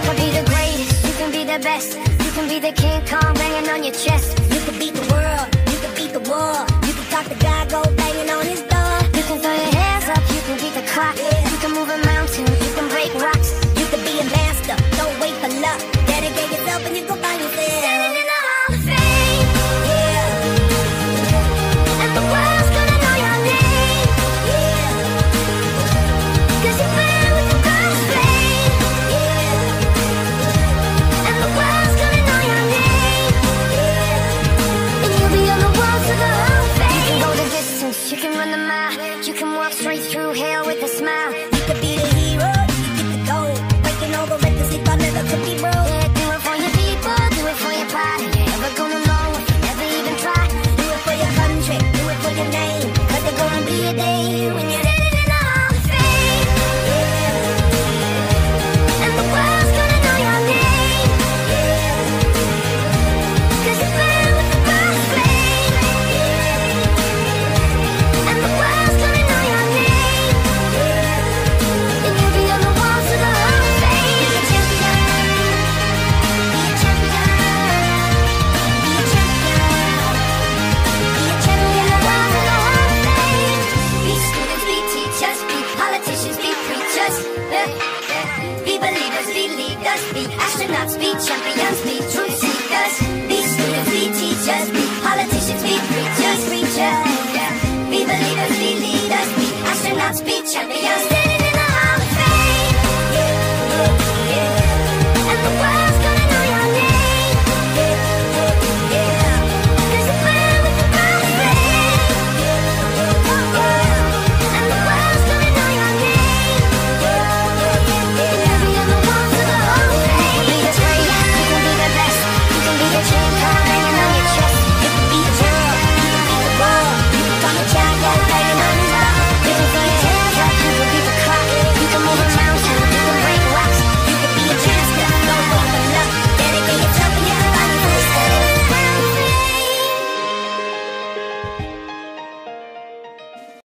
can be the greatest, you can be the best. You can be the King Kong banging on your chest. You can beat the world, you can beat the war. You can talk to God, go banging on his door. You can throw your hands up, you can beat the clock. You can move a mountain, you can break rocks. You can be a master, don't wait for luck. Dedicate yourself and you go find yourself. Standing in the Hall of Fame, Yeah, and the world's gonna know your name. yeah, 'Cause you burn with the brightest flame, yeah, and the world's gonna know your name. yeah. And you'll be on the walls of the Hall of Fame. You can go the distance, you can run the mile. You can walk straight through hell with a smile. You could be the hero, you could get the gold. Breaking all the records they thought never could be broke. Yeah, do it for your people, do it for your pride. You ain't never gonna know if you never even try. Do it for your country, do it for your name. 'Cause there's gonna be a day when you're Standing in the Hall of Fame, and the world's gonna know your name. 'Cause you burn with the brightest flame, and the world's gonna know your name. And you'll be on the walls of the Hall of Fame. Be a champion, be a champion, be a champion, be a champion. The walls of the Hall of Fame. Be students, be teachers, be politicians, be preachers. Be believers, be leaders, be astronauts, be champions, be truth seekers. Be students, be teachers, be politicians, be preachers. Be believers, be leaders, be astronauts, be champions.